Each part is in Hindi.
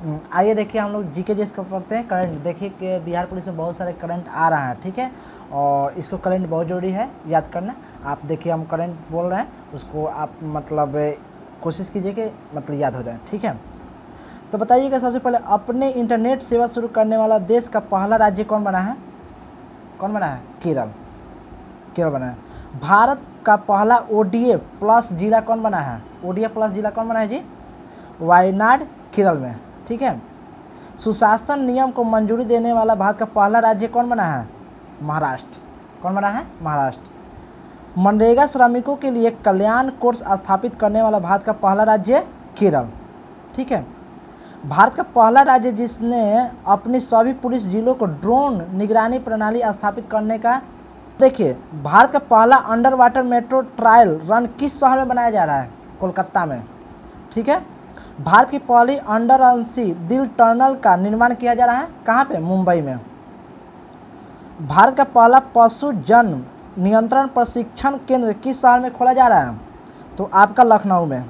आइए देखिए हम लोग जीके जिसको पढ़ते हैं करंट। देखिए कि बिहार पुलिस में बहुत सारे करंट आ रहा है, ठीक है, और इसको करंट बहुत ज़रूरी है याद करना। आप देखिए हम करंट बोल रहे हैं, उसको आप मतलब कोशिश कीजिए कि मतलब याद हो जाए, ठीक है। तो बताइएगा सबसे पहले अपने इंटरनेट सेवा शुरू करने वाला देश का पहला राज्य कौन बना है? कौन बना है? केरल। केरल बना है। भारत का पहला ओडीए प्लस जिला कौन बना है? ओडीए प्लस जिला कौन बना है जी? वायनाड, केरल में, ठीक है। सुशासन नियम को मंजूरी देने वाला भारत का पहला राज्य कौन बना है? महाराष्ट्र। कौन बना है? महाराष्ट्र। मनरेगा श्रमिकों के लिए कल्याण कोर्स स्थापित करने वाला भारत का पहला राज्य केरल, ठीक है। भारत का पहला राज्य जिसने अपनी सभी पुलिस जिलों को ड्रोन निगरानी प्रणाली स्थापित करने का, देखिए भारत का पहला underwater metro trial run किस शहर में बनाया जा रहा है? कोलकाता में, ठीक है। भारत की पहली अंडरसी दिल टनल का निर्माण किया जा रहा है कहाँ पे? मुंबई में। भारत का पहला पशु जन्म नियंत्रण प्रशिक्षण केंद्र किस शहर में खोला जा रहा है? तो आपका लखनऊ में।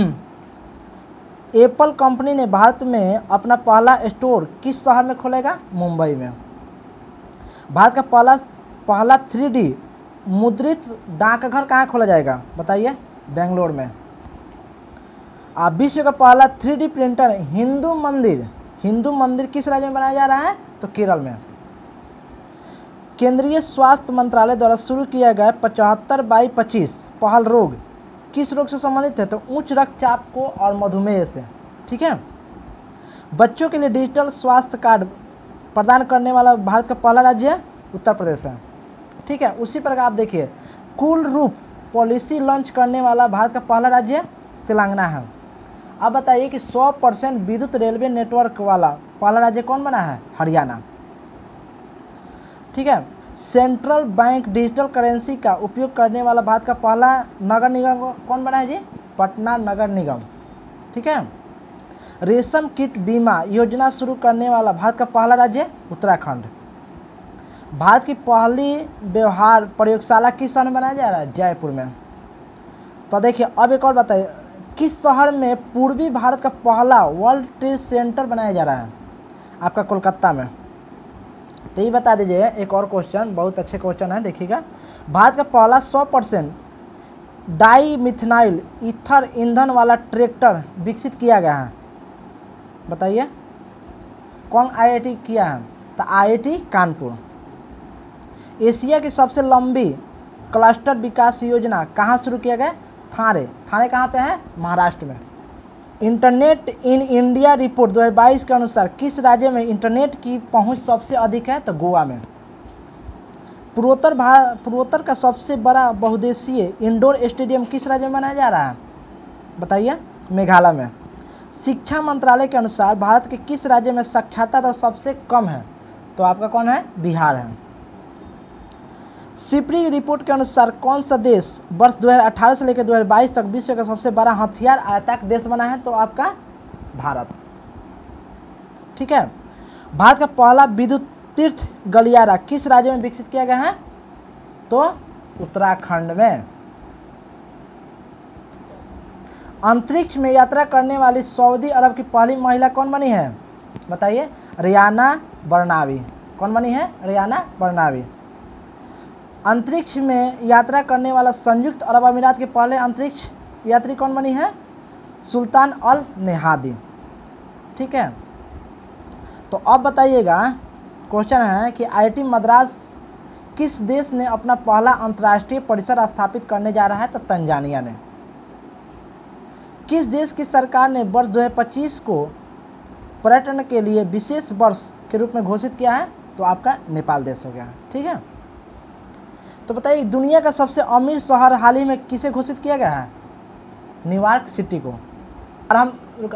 एप्पल कंपनी ने भारत में अपना पहला स्टोर किस शहर में खोलेगा? मुंबई में। भारत का पहला 3D मुद्रित डाकघर कहाँ खोला जाएगा? बताइए। बेंगलोर में। विश्व का पहला 3D प्रिंटर हिंदू मंदिर किस राज्य में बनाया जा रहा है? तो केरल में। केंद्रीय स्वास्थ्य मंत्रालय द्वारा शुरू किया गया 75/25 पहल रोग किस रोग से संबंधित है? तो उच्च रक्तचाप को और मधुमेह से, ठीक है। बच्चों के लिए डिजिटल स्वास्थ्य कार्ड प्रदान करने वाला भारत का पहला राज्य उत्तर प्रदेश है, ठीक है। उसी प्रकार आप देखिए कूल रूप पॉलिसी लॉन्च करने वाला भारत का पहला राज्य तेलंगाना है। अब बताइए कि 100% विद्युत रेलवे नेटवर्क वाला पहला राज्य कौन बना है? हरियाणा, ठीक है। सेंट्रल बैंक डिजिटल करेंसी का उपयोग करने वाला भारत का पहला नगर निगम कौन बना है जी? पटना नगर निगम, ठीक है। रेशम कीट बीमा योजना शुरू करने वाला भारत का पहला राज्य उत्तराखंड। भारत की पहली व्यवहार प्रयोगशाला किस शहर में बनाया जा रहा है? जयपुर में। तो देखिए अब एक और बताइए किस शहर में पूर्वी भारत का पहला वर्ल्ड ट्रेड सेंटर बनाया जा रहा है? आपका कोलकाता में। तो ये बता दीजिए एक और क्वेश्चन, बहुत अच्छे क्वेश्चन है, देखिएगा। भारत का पहला 100% डाई मिथनाइल ईथर ईंधन वाला ट्रैक्टर विकसित किया गया है, बताइए कौन आईआईटी किया है? तो आईआईटी कानपुर। एशिया की सबसे लंबी क्लस्टर विकास योजना कहाँ शुरू किया गया? थाने कहाँ पे है? महाराष्ट्र में। इंटरनेट इन इंडिया रिपोर्ट 2022 के अनुसार किस राज्य में इंटरनेट की पहुंच सबसे अधिक है? तो गोवा में। पूर्वोत्तर का सबसे बड़ा बहुउद्देशीय इंडोर स्टेडियम किस राज्य में बनाया जा रहा है? बताइए। मेघालय में। शिक्षा मंत्रालय के अनुसार भारत के किस राज्य में साक्षरता दर सबसे कम है? तो आपका कौन है? बिहार है। सिपरी रिपोर्ट के अनुसार कौन सा देश वर्ष 2018 से लेकर 2022 तक विश्व का सबसे बड़ा हथियार आयातक देश बना है? तो आपका भारत, ठीक है। भारत का पहला विद्युत तीर्थ गलियारा किस राज्य में विकसित किया गया है? तो उत्तराखंड में। अंतरिक्ष में यात्रा करने वाली सऊदी अरब की पहली महिला कौन बनी है? बताइए। रियाना बरनावी। कौन बनी है? रियाना बरनावी। अंतरिक्ष में यात्रा करने वाला संयुक्त अरब अमीरात के पहले अंतरिक्ष यात्री कौन बनी है? सुल्तान अल नेहादी, ठीक है। तो अब बताइएगा क्वेश्चन है कि आईआईटी मद्रास किस देश ने अपना पहला अंतर्राष्ट्रीय परिसर स्थापित करने जा रहा है? तो तंजानिया ने। किस देश की सरकार ने वर्ष 2025 को पर्यटन के लिए विशेष वर्ष के रूप में घोषित किया है? तो आपका नेपाल देश हो गया, ठीक है। तो बताइए दुनिया का सबसे अमीर शहर हाल ही में किसे घोषित किया गया है? न्यूयॉर्क सिटी को। और हम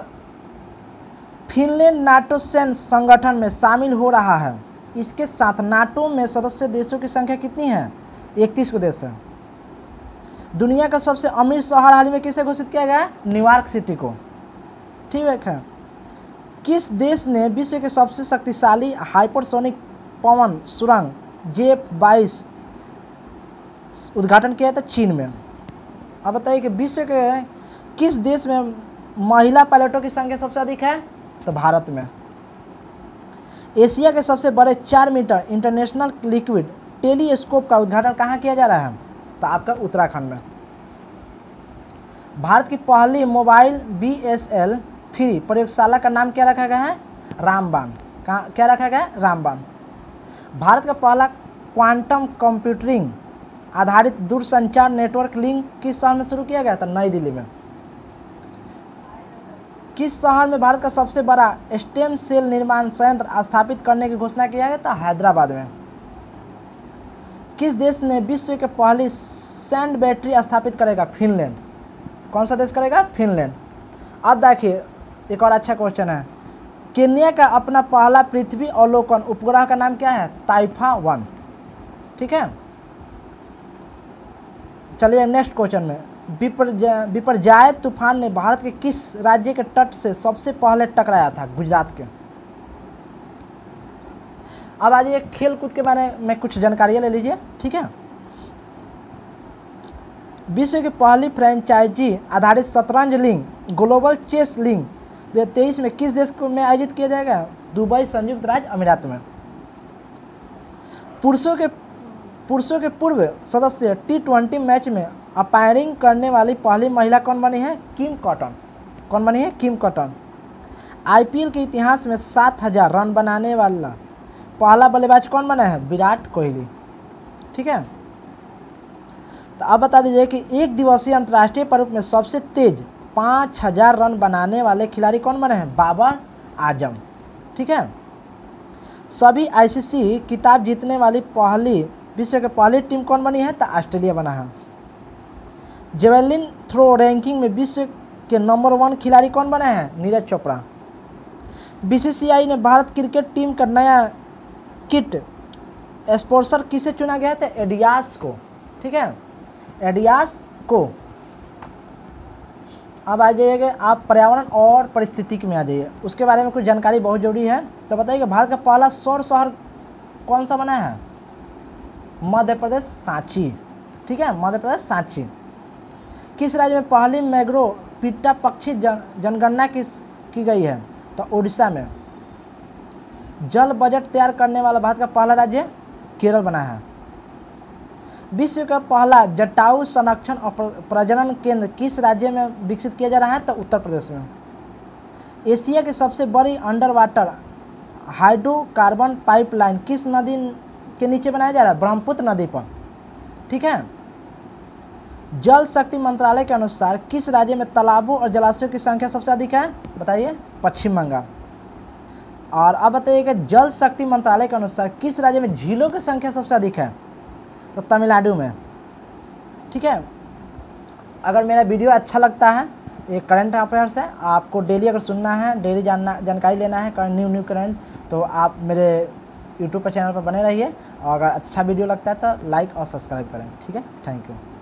फिनलैंड नाटो सैन्य संगठन में शामिल हो रहा है। इसके साथ नाटो में सदस्य देशों की संख्या कितनी है? 31 को देश है। दुनिया का सबसे अमीर शहर हाल ही में किसे घोषित किया गया है? न्यूयॉर्क सिटी को, ठीक है। किस देश ने विश्व के सबसे शक्तिशाली हाइपरसोनिक पवन सुरंग JF-22 उद्घाटन किया था? चीन में। अब बताइए कि विश्व के किस देश में महिला पायलटों की संख्या सबसे अधिक है? तो भारत में। एशिया के सबसे बड़े 4 मीटर इंटरनेशनल लिक्विड टेलीस्कोप का उद्घाटन कहाँ किया जा रहा है? तो आपका उत्तराखंड में। भारत की पहली मोबाइल BSL-3 प्रयोगशाला का नाम क्या रखा गया है? रामबाण। क्या रखा गया है? रामबाण। भारत का पहला क्वांटम कंप्यूटिंग आधारित दूरसंचार नेटवर्क लिंक किस शहर में शुरू किया गया था? नई दिल्ली में। किस शहर में भारत का सबसे बड़ा स्टेम सेल निर्माण संयंत्र स्थापित करने की घोषणा किया गया था? हैदराबाद में। किस देश ने विश्व के पहली सैंड बैटरी स्थापित करेगा? फिनलैंड। कौन सा देश करेगा? फिनलैंड। अब देखिए एक और अच्छा क्वेश्चन है, केन्या का अपना पहला पृथ्वी अवलोकन उपग्रह का नाम क्या है? ताइफा-1। ठीक है, चलिए नेक्स्ट क्वेश्चन में, बिपरजॉय तूफान ने भारत के किस राज्य के तट से सबसे पहले टकराया था? गुजरात के। अब आज ये खेल कूद के बारे में कुछ जानकारियाँ ले लीजिए। ठीक है, विश्व की पहली फ्रेंचाइजी आधारित शतरंज लीग ग्लोबल चेस लीग 2023 में किस देश में आयोजित किया जाएगा? दुबई, संयुक्त राज्य अमीरात में। पुरुषों के पूर्व सदस्य T20 मैच में अंपायरिंग करने वाली पहली महिला कौन बनी है? Kim Cotton. कौन बनी है? Kim cotton. IPL के इतिहास में 7000 रन बनाने वाला पहला बल्लेबाज कौन बना है? विराट कोहली। ठीक है, तो अब बता दीजिए कि एक दिवसीय अंतर्राष्ट्रीय प्रारूप में सबसे तेज 5000 रन बनाने वाले खिलाड़ी कौन बने हैं? बाबर आजम। ठीक है, सभी ICC खिताब जीतने वाली विश्व की पहली टीम कौन बनी है? तो ऑस्ट्रेलिया बना है। जेवलिन थ्रो रैंकिंग में विश्व के नंबर 1 खिलाड़ी कौन बने हैं? नीरज चोपड़ा। BCCI ने भारत क्रिकेट टीम का नया किट स्पॉन्सर किसे चुना गया था? एडियास को। ठीक है, एडियास को। अब आ जाइएगा आप पर्यावरण और पारिस्थितिकी में आ जाइए, उसके बारे में कुछ जानकारी बहुत जरूरी है। तो बताइए भारत का पहला सौर शहर कौन सा बना है? मध्य प्रदेश, सांची। ठीक है, मध्य प्रदेश सांची। किस राज्य में पहली मैग्रो पिट्टा पक्षी जनगणना की गई है? तो उड़ीसा में। जल बजट तैयार करने वाला भारत का पहला राज्य केरल बना है। विश्व का पहला जटायु संरक्षण और प्रजनन केंद्र किस राज्य में विकसित किया जा रहा है? तो उत्तर प्रदेश में। एशिया की सबसे बड़ी अंडर वाटर हाइड्रोकार्बन पाइपलाइन किस नदी के नीचे बनाया जा रहा है? ब्रह्मपुत्र नदी पर। ठीक है, जल शक्ति मंत्रालय के अनुसार किस राज्य में तालाबों और जलाशयों की संख्या सबसे अधिक है? बताइए, पश्चिम बंगाल। और अब बताइएगा जल शक्ति मंत्रालय के अनुसार किस राज्य में झीलों की संख्या सबसे अधिक है? तो तमिलनाडु में। ठीक है, अगर मेरा वीडियो अच्छा लगता है, ये करंट अफेयर्स है, आपको डेली अगर सुनना है, डेली जानकारी लेना है न्यू करंट, तो आप मेरे यूट्यूब पर चैनल पर बने रहिए। और अगर अच्छा वीडियो लगता है तो लाइक और सब्सक्राइब करें। ठीक है, थैंक यू।